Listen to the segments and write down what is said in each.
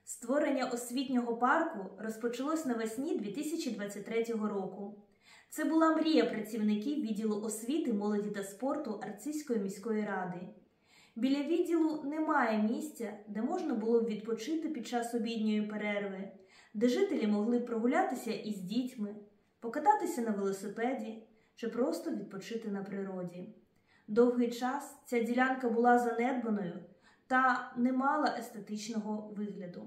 Створення освітнього парку розпочалось навесні 2023 року. Це була мрія працівників відділу освіти, молоді та спорту Арцизької міської ради. Біля відділу немає місця, де можна було б відпочити під час обідньої перерви, де жителі могли б прогулятися із дітьми, покататися на велосипеді чи просто відпочити на природі. Довгий час ця ділянка була занедбаною та не мала естетичного вигляду.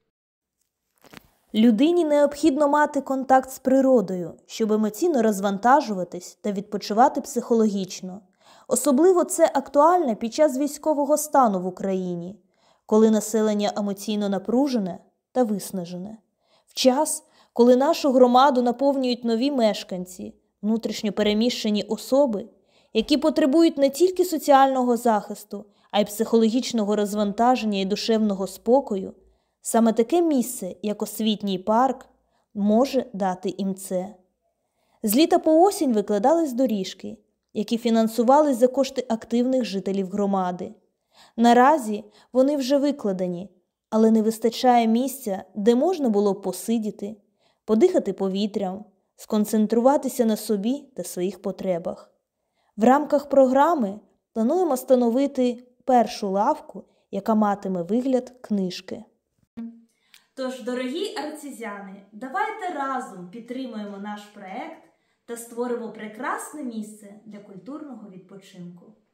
Людині необхідно мати контакт з природою, щоб емоційно розвантажуватись та відпочивати психологічно. Особливо це актуально під час військового стану в Україні, коли населення емоційно напружене та виснажене. В час, коли нашу громаду наповнюють нові мешканці, внутрішньо переміщені особи, які потребують не тільки соціального захисту, а й психологічного розвантаження і душевного спокою, саме таке місце, як освітній парк, може дати їм це. З літа по осінь викладались доріжки, які фінансувались за кошти активних жителів громади. Наразі вони вже викладені, але не вистачає місця, де можна було б посидіти, подихати повітрям, сконцентруватися на собі та своїх потребах. В рамках програми плануємо встановити першу лавку, яка матиме вигляд книжки. Тож, дорогі арцизяни, давайте разом підтримуємо наш проект та створимо прекрасне місце для культурного відпочинку.